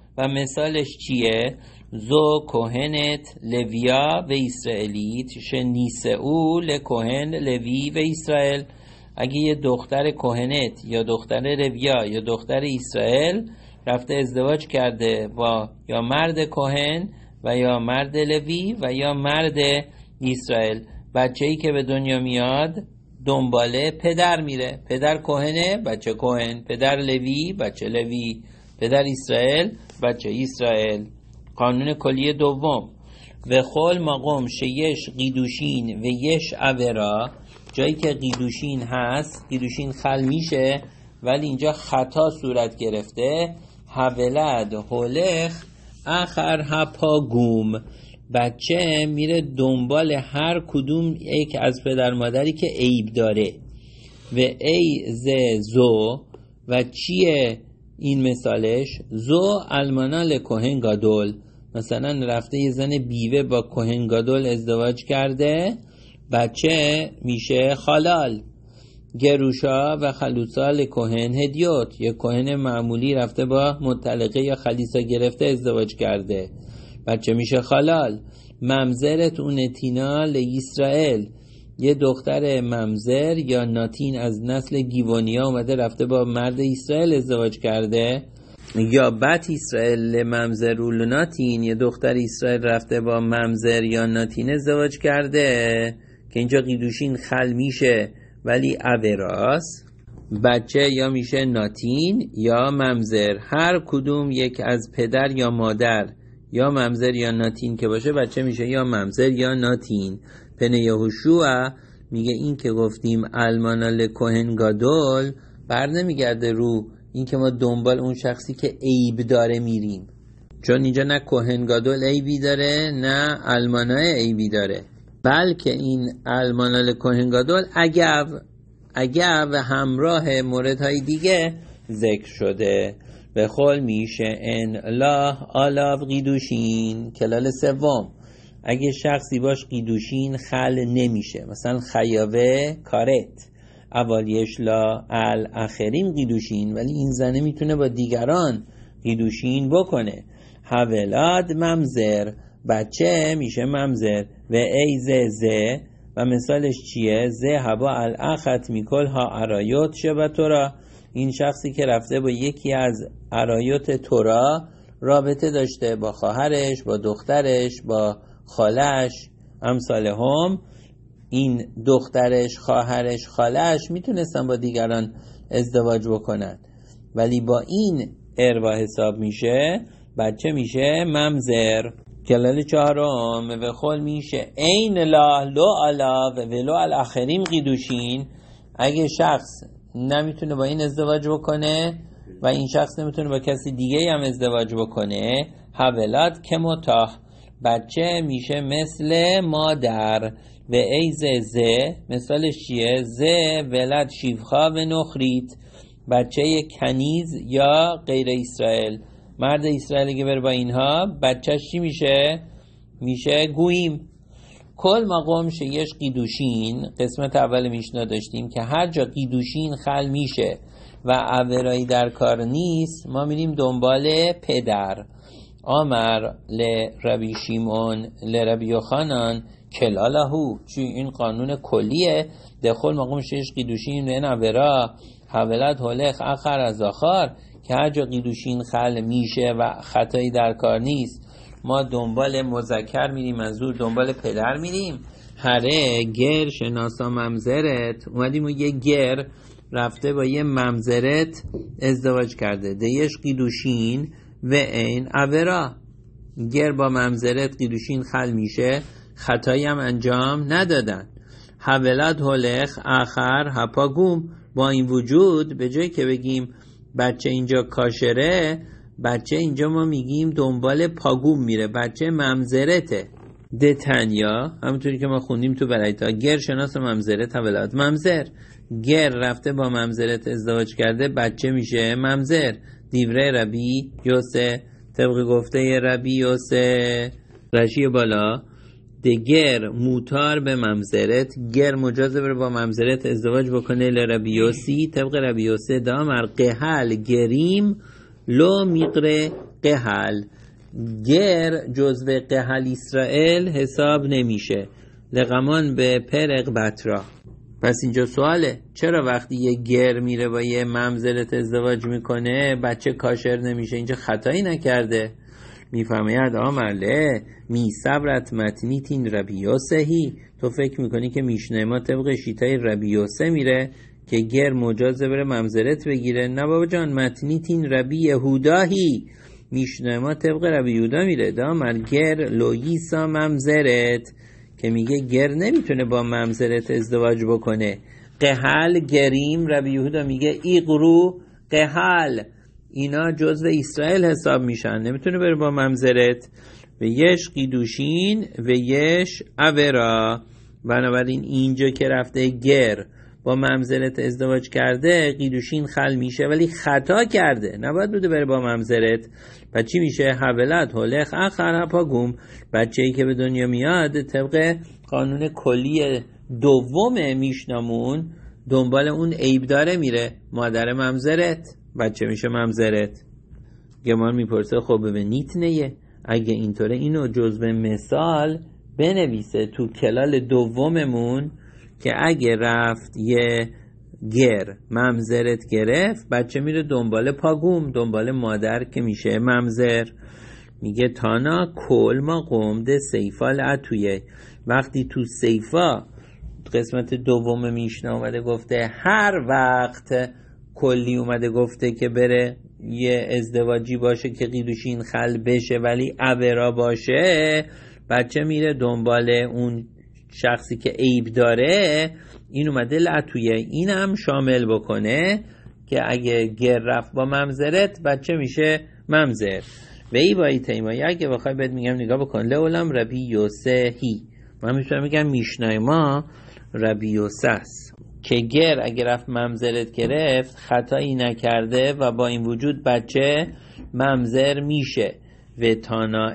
و مثالش چیه؟ زو کوهنت لویا و اسرائیلیت شنیسئو لکوهن لوی و اسرائیل. اگه یه دختر کوهنت یا دختر لویا یا دختر اسرائیل رفته ازدواج کرده با یا مرد کوهن و یا مرد لوی و یا مرد اسرائیل، بچه‌ای که به دنیا میاد دنباله پدر میره. پدر کوهنه، بچه کوهن. پدر لوی، بچه لوی. پدر اسرائیل، بچه اسرائیل. قانون کلی دوم، و خل مقام شیش قیدوشین و یش عورا، جایی که قیدوشین هست، قیدوشین خل میشه ولی اینجا خطا صورت گرفته، حولد هولخ اخر هپا گوم، بچه میره دنبال هر کدوم یک از پدر مادری که عیب داره. و ای ز زو، و چیه این مثالش؟ زو المانا لکوهن گادول، مثلا رفته یه زن بیوه با کوهن گادول ازدواج کرده، بچه میشه خالال. گروشا و خلوصا لکوهن هدیوت، یه کوهن معمولی رفته با مطلقه یا خلیصا گرفته ازدواج کرده، بچه میشه خالال. ممزرت اونتینا لإسرائیل، یه دختر ممزر یا ناتین از نسل گیوانیا اومده رفته با مرد اسرائیل ازدواج کرده. یا بت اسرائیل ممزر و ناتین، یه دختر اسرائیل رفته با ممزر یا ناتین ازدواج کرده که اینجا قیدوشین خل میشه ولی اوراس، بچه یا میشه ناتین یا ممزر، هر کدوم یک از پدر یا مادر یا ممزر یا ناتین که باشه بچه میشه یا ممزر یا ناتین. پن یهوشوع میگه این که گفتیم المانا لکوهن گادول بر نمیگرده رو این که ما دنبال اون شخصی که عیب داره میریم، چون اینجا نه کوهن گادول عیبی داره نه المانای عیبی داره، بلکه این المانا لکوهن گادول اگه اگه و همراه موردهای دیگه ذکر شده. به خل میشه ان الله آلاف قیدوشین. کلال سوم، اگه شخصی باش قیدوشین خل نمیشه، مثلا خیاوه کارت اولیش لا الاخرین قیدوشین، ولی این زنه میتونه با دیگران قیدوشین بکنه. حولاد ممزر، بچه میشه ممزر. و ای ز ز، و مثالش چیه؟ ز هبا الاخت میکل ها عرایات شبه تورا، این شخصی که رفته با یکی از عرایات تورا رابطه داشته، با خواهرش، با دخترش، با خالش، امثال هم. این دخترش، خواهرش، خالش میتونستن با دیگران ازدواج بکنن ولی با این اروا حساب میشه، بچه میشه ممزر. کلال چهارم، و خل میشه این لا لو علا و ولو الاخرین قیدوشین، اگه شخص نمیتونه با این ازدواج بکنه و این شخص نمیتونه با کسی دیگه هم ازدواج بکنه، حولاد که متاح، بچه میشه مثل مادر. و ای ز ز، مثالش چیه؟ ز ولد شیفخا و نخریت، بچه کنیز یا غیر اسرائیل، مرد اسرائیلی که بره با اینها بچهش چی میشه؟ میشه گویم. کل مقام شیش قیدوشین، قسمت اول میشنا داشتیم که هر جا قیدوشین خل میشه و عورایی در کار نیست ما میریم دنبال پدر. آمر ل ربی شیمون ل ربی یوخانان کلالهو، چون این قانون کلیه. دخل مقام شیش قیدوشین و این عورا حولت هولخ اخر از آخر، که هر جا قیدوشین خل میشه و خطایی در کار نیست ما دنبال مذکر میریم، منظور دنبال پدر میریم. هره گر شناسا ممزرت، اومدیم و یه گر رفته با یه ممزرت ازدواج کرده، دیش قیدوشین و این عورا، گر با ممزرت قیدوشین خل میشه، خطایی هم انجام ندادن. حولت هولخ آخر هپاگوم، با این وجود به جای که بگیم بچه اینجا کاشره، بچه اینجا ما میگیم دنبال پاگوم میره، بچه ممزرته. دتنیا، همونطوری که ما خوندیم تو برایتا، گر شناس ممزرت حولت ممزر، گر رفته با ممزرت ازدواج کرده بچه میشه ممزر. دیوره ربی یوسه، طبق گفته ربی یوسه رشی بالا، دگر موتار به ممزرت، گر مجازه بره با ممزرت ازدواج بکنه. لربیوسی، طبق ربیوسه دامر قهل گریم لو میقره قحل. گر جزو قحل اسرائیل حساب نمیشه. لقمان به پرق بطرا. پس اینجا سواله چرا وقتی یه گر میره با یه ممزلت ازدواج میکنه بچه کاشر نمیشه؟ اینجا خطایی نکرده. میفرماید آمرله می صبرت متنیتین ربیوسهی. تو فکر میکنی که میشنه ما طبق شیطای ربیوسه میره که گر مجازه بره ممزلت بگیره؟ نه بابا جان، متنیتین ربی یهوداهی. میشنه ما طبق ربی یهودا میره. دامر گر لویسا ممزرت، که میگه گر نمیتونه با ممزرت ازدواج بکنه. قحل گریم، ربی یهودا میگه ایقرو قحل، اینا جزو اسرائیل حساب میشن، نمیتونه بره با ممزرت. و یش قیدوشین و یش عورا. بنابراین اینجا که رفته گر با ممزرت ازدواج کرده قیدوشین خل میشه، ولی خطا کرده، نباید بوده بره با ممزرت. پس چی میشه؟ حولت هولخ اخر پاگوم. بچه‌ای که به دنیا میاد طبق قانون کلی دوم میشنامون دنبال اون عیب داره میره، مادر ممزرت، بچه میشه ممزرت. گمان میپرسه خب به نیتنیه، اگه اینطوره اینو جزو مثال بنویسه تو کلال دوممون که اگه رفت یه گر ممزرت گرفت بچه میره دنبال پاگوم، دنبال مادر که میشه ممزر. میگه تانا کل ما قمده سیفال اتویه. وقتی تو سیفا قسمت دوم میشنه اومده گفته هر وقت کلی اومده گفته که بره یه ازدواجی باشه که قیدوشین خل بشه ولی عورا باشه، بچه میره دنبال اون شخصی که عیب داره. این اومده لعتویه، این هم شامل بکنه که اگه گر رفت با ممزرت بچه میشه ممزر. و ای بایی تیمایی اگه بخوای بهت میگم نگاه بکن لولم ربی یوسهی، من میتونم میگم میشنای ما ربی یوسه که گر اگه رفت ممزرت گرفت خطایی نکرده و با این وجود بچه ممزر میشه. و تانا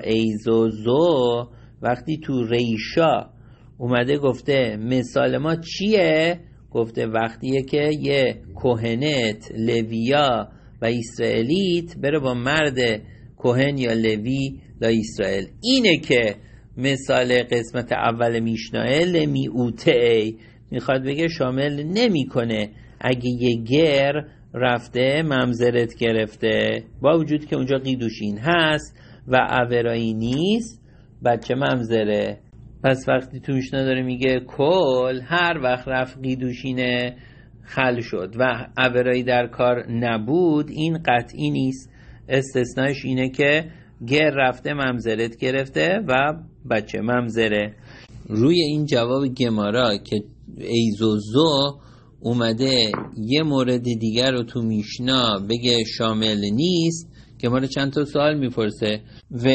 ایزوزو وقتی تو ریشا اومده گفته مثال ما چیه؟ گفته وقتیه که یه کهنت لویا و اسرائیلیت بره با مرد کهن یا لوی لا اسرائیل. اینه که مثال قسمت اول میشناه لمیعوته میخواد بگه شامل نمیکنه اگه یه گر رفته ممزرت گرفته با وجود که اونجا قیدوشین هست و عورایی نیست، بچه ممزره. پس وقتی تو میشنه داره میگه کل هر وقت رفت قیدوشینه خل شد و عورایی در کار نبود، این قطعی نیست. استثناش اینه که گر رفته ممزرت گرفته و بچه ممزره. روی این جواب گمارا که ایزوزو اومده یه مورد دیگر رو تو میشنا بگه شامل نیست، گمارا چند تا سوال میپرسه. و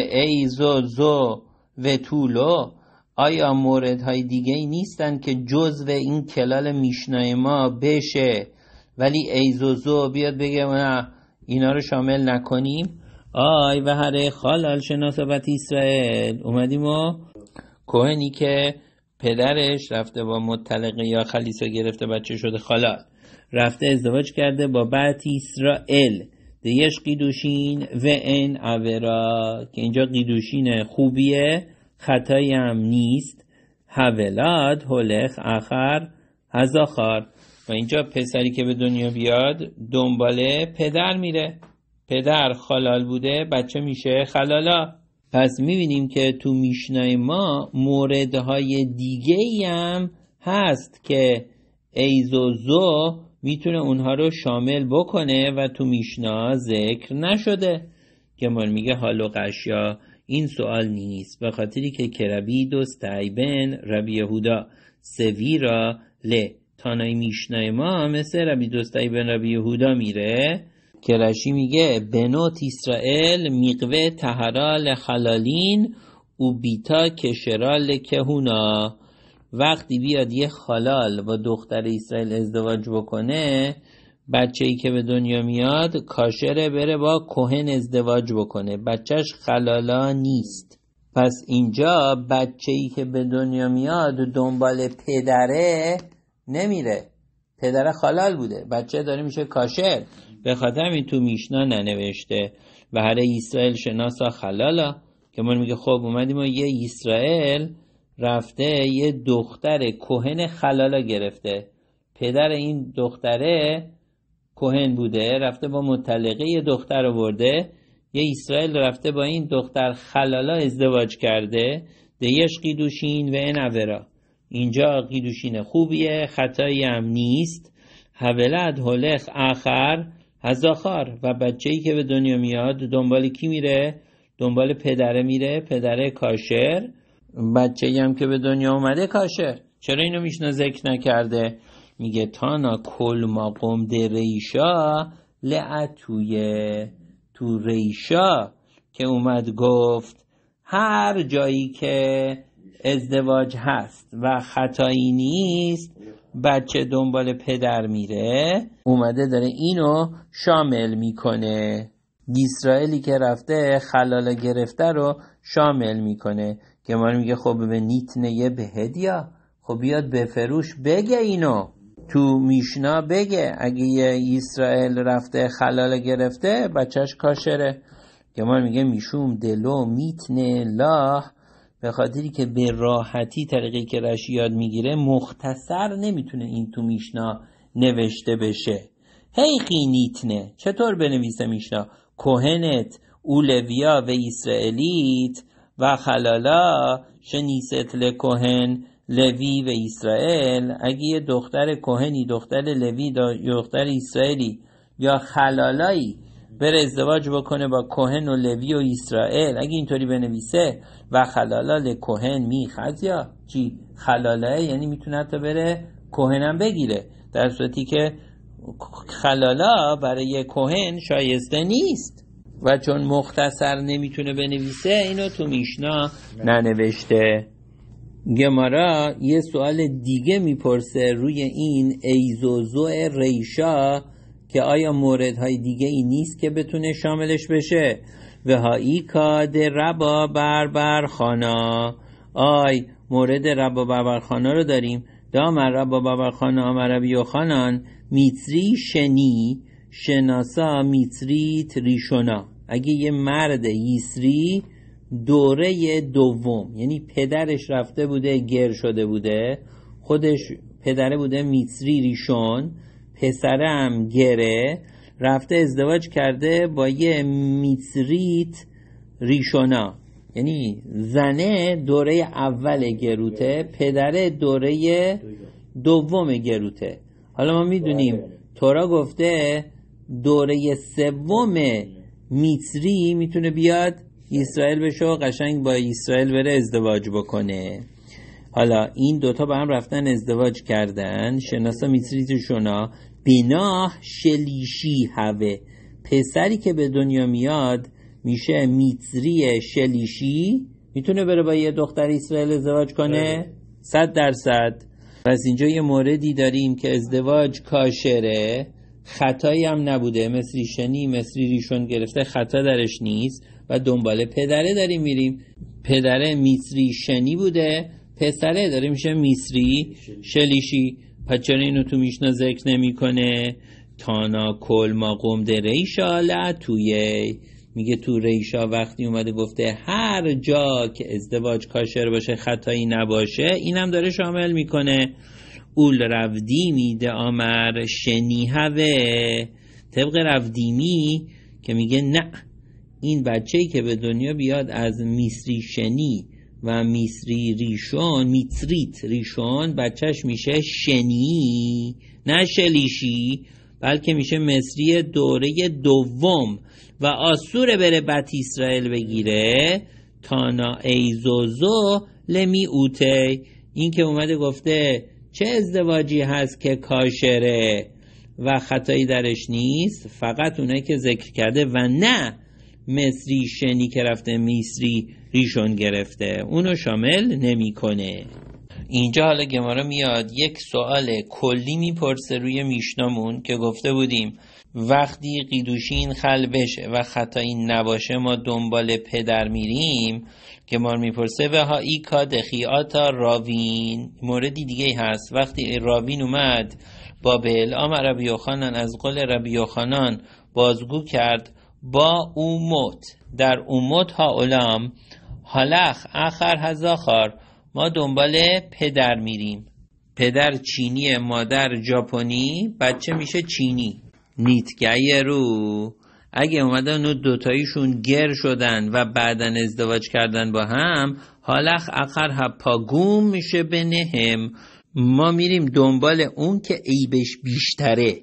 ایزوزو و طولو، آیا موردهای دیگه ای نیستن که جزو این کلال میشنای ما بشه ولی ایزوزو بیاد بگه نه اینا رو شامل نکنیم؟ آی و هر خالال شناسابت اسرائیل، اومدیم و کوهنی که پدرش رفته با مطلقه یا خلیصه گرفته بچه شده خالال، رفته ازدواج کرده با بت اسرائیل دیش قیدوشین و این عورا، که اینجا قیدوشین خوبیه خطایی هم نیست. حولاد هولخ اخر هزاخار، و اینجا پسری که به دنیا بیاد دنباله پدر میره، پدر خالال بوده بچه میشه خلالا. پس میبینیم که تو میشنای ما موردهای دیگه ای هم هست که ایزوزو میتونه اونها رو شامل بکنه و تو میشنا ذکر نشده. گمار میگه حالو قشیا این سوال نیست، به خاطری که کربی دوستایبن ربی یهودا سویرا ل تانای میشنای ما مثل ربی دوستایبن ربی یهودا میره که رشی میگه بنوت اسرائیل میقوه تهرال خلالین و بیتا کشرال کهونا. وقتی بیاد یه خلال با دختر اسرائیل ازدواج بکنه، بچه‌ای که به دنیا میاد کاشره بره با کهن ازدواج بکنه، بچهش خلالا نیست. پس اینجا بچه‌ای که به دنیا میاد دنبال پدره نمیره، پدر حلال بوده، بچه داره میشه کاشر. به خاطر این تو میشنا ننوشته و هر اسرائیل شناسا حلالا، که من میگه خب اومدیم و یه اسرائیل رفته یه دختر کهن حلالا گرفته، پدر این دختره کهن بوده، رفته با مطلقه یه دختر آورده، یه اسرائیل رفته با این دختر حلالا ازدواج کرده. دیش قیدوشین و این عورا، اینجا قیدوشین خوبیه، خطایی هم نیست. حولد هلخ آخر هزاخار، و بچه‌ای که به دنیا میاد دنبال کی میره؟ دنبال پدره میره، پدره کاشر. بچه‌ای هم که به دنیا اومده کاشر. چرا اینو میشنا ذکر نکرده؟ میگه تانا کل ما قم ده ریشا لعتویه، تو ریشا که اومد گفت هر جایی که ازدواج هست و خطایی نیست بچه دنبال پدر میره، اومده داره اینو شامل میکنه. اسرائیلی که رفته حلالا گرفته رو شامل میکنه. که ما میگه خب به نیتنه یه بهدیا، خب بیاد به فروش بگه اینو تو میشنا بگه اگه یه اسرائیل رفته حلالا گرفته بچهش کاشره. که ما میگه میشوم دلو میتنه لاه، به خاطری که به راحتی طریقی که رش یاد میگیره مختصر نمیتونه این تو میشنا نوشته بشه. هی قینیتنه چطور بنویسه میشنا؟ کوهنت اولویا و اسرائیلیت و خلالا شنیست لکوهن لوی و اسرائیل. اگه یه دختر کوهنی دختر لوی دختر اسرائیلی یا خلالایی بره ازدواج بکنه با کوهن و لوی و اسرائیل، اگه اینطوری بنویسه و خلالا لکوهن می خزیا چی؟ خلاله یعنی میتونه حتی بره کوهنم بگیره، در صورتی که خلالا برای کوهن شایسته نیست و چون مختصر نمیتونه بنویسه اینو تو میشنا ننوشته. گمارا یه سوال دیگه میپرسه روی این ایزوزو ریشا که آیا موردهای دیگه ای نیست که بتونه شاملش بشه؟ و هایی کاد ربا بربر خانا، آی مورد ربا بربر خانا رو داریم. دامر ربا بربر خانا آمر ربی خانان میتری شنی شناسا میتری تریشونا. اگه یه مرد یسری دوره دوم، یعنی پدرش رفته بوده گر شده بوده، خودش پدره بوده میتری ریشون، پسره هم گره، رفته ازدواج کرده با یه میتریت ریشونا، یعنی زنه دوره اول گروته، پدره دوره دوم گروته. حالا ما میدونیم تورا گفته دوره سوم میتری میتونه بیاد اسرائیل بشه و قشنگ با اسرائیل بره ازدواج بکنه. حالا این دوتا با هم رفتن ازدواج کردن، شناسا میتری توشونا بناه شلیشی هوه، پسری که به دنیا میاد میشه میتری شلیشی، میتونه بره با یه دختر اسرائیل ازدواج کنه صد درصد. پس اینجا یه موردی داریم که ازدواج کاشره، خطایی هم نبوده، مثل شنی مثل ریشون گرفته خطا درش نیست و دنبال پدره داریم میریم. پدره میتری شنی بوده، پسره داره میشه میسری شلیشی. پس چرا اینو تو میشنا ذکر نمی کنه؟ تانا کل ما قم ده ریشا لعتویه، میگه تو ریشا وقتی اومده گفته هر جا که ازدواج کاشر باشه خطایی نباشه، اینم داره شامل میکنه. اول رفدیمی ده آمر شنی هوه، طبق رفدیمی که میگه نه، این بچه‌ای که به دنیا بیاد از میسری شنی و میسری ریشون، میتریت ریشون، بچهش میشه شنی نه شلیشی، بلکه میشه مصری دوره دوم و آسور بره بت اسرائیل بگیره. تانا ایزوزو لمی اوته، این که اومده گفته چه ازدواجی هست که کاشره و خطایی درش نیست، فقط اونایی که ذکر کرده و نه مصری شنی که رفته میسری ریشون گرفته، اونو شامل نمی کنه. اینجا حالا گمارا میاد یک سوال کلی میپرسه روی میشنامون که گفته بودیم وقتی قیدوشین خل بشه و خطایی نباشه ما دنبال پدر میریم. گمار میپرسه و ها ای کا دخیاتا راوین. موردی دیگه هست وقتی راوین اومد بابل آمر ربی یوحنان از قول ربی یوحنان بازگو کرد با اوموت در اوموت ها علام حلخ اخر هزاخار ما دنبال پدر میریم. پدر چینی مادر ژاپنی بچه میشه چینی. نیتگه رو اگه اومدن و دوتاییشون گر شدن و بعدن ازدواج کردن با هم حالخ اخر هپاگوم میشه بنهم ما میریم دنبال اون که عیبش بیشتره.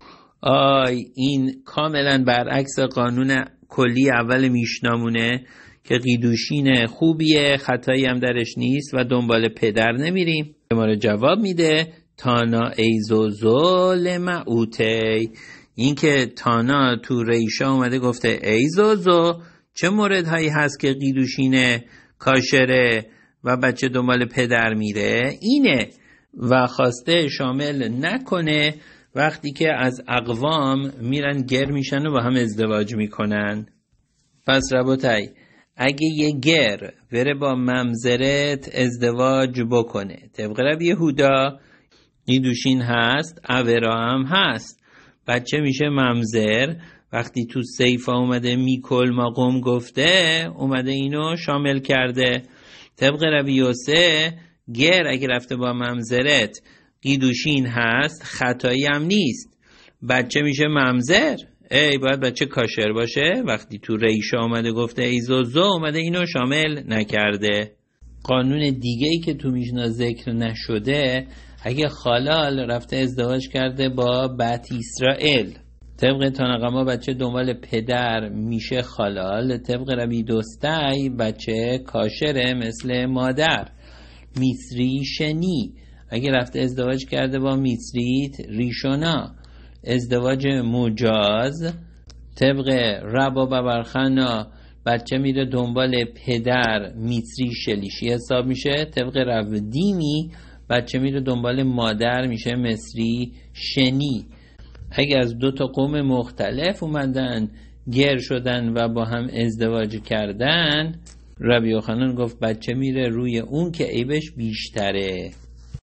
آی این کاملا برعکس قانون کلی اول میشنامونه که قیدوشین خوبیه خطایی هم درش نیست و دنبال پدر نمیریم. ما رو جواب میده تانا ایزوزو لمعوتی. این که تانا تو ریشا اومده گفته ایزوزو چه مورد هایی هست که قیدوشین کاشره و بچه دنبال پدر میره اینه و خواسته شامل نکنه وقتی که از اقوام میرن گر میشن و با هم ازدواج میکنن. پس ربوتای اگه یه گر بره با ممزرت ازدواج بکنه طبق رب یهودا قیدوشین هست اورا هم هست بچه میشه ممزر. وقتی تو سیفا اومده میکل مقوم گفته اومده اینو شامل کرده. طبق ربی یوسه گر اگه رفته با ممزرت قیدوشین هست خطایی هم نیست بچه میشه ممزر. ای باید بچه کاشر باشه. وقتی تو ریشا اومده گفته ایزوزو اومده اینو شامل نکرده. قانون دیگه ای که تو میشنا ذکر نشده اگه خالال رفته ازدواج کرده با بت اسرائیل طبق تاناقما بچه دنبال پدر میشه خالال. طبق ربی دوستی بچه کاشره مثل مادر. میسری شنی اگه رفته ازدواج کرده با میسریت ریشونا ازدواج مجاز. طبق ربا ببرخنا بچه میره دنبال پدر میسری شلیشی حساب میشه. طبق رب دیمی بچه میره دنبال مادر میشه مصری شنی. اگه از دو تا قوم مختلف اومدن گر شدن و با هم ازدواج کردن ربی یوحنان گفت بچه میره روی اون که عیبش بیشتره.